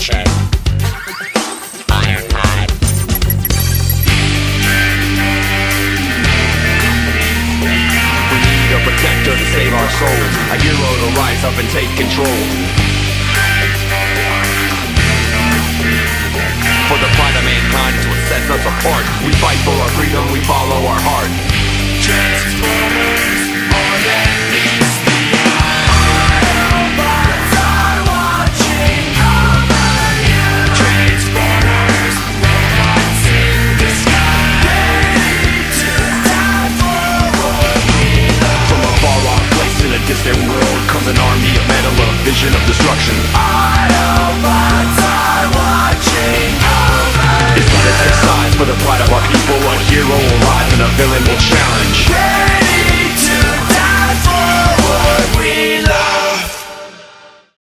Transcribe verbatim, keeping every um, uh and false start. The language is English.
Nation. Ironhide. We need a protector to save our souls, a hero to rise up and take control. For the pride of mankind is what sets us apart. We fight for our freedom, we follow our heart. Transformers, or at least the Autobots are watching over you. Transformers, robots in disguise, ready to die for what we love. From a far-off place in a distant world comes an army of metal, a vision of destruction. Autobots are watching over you. It's not a exercise for the pride of our people. A hero will rise and a villain will challenge.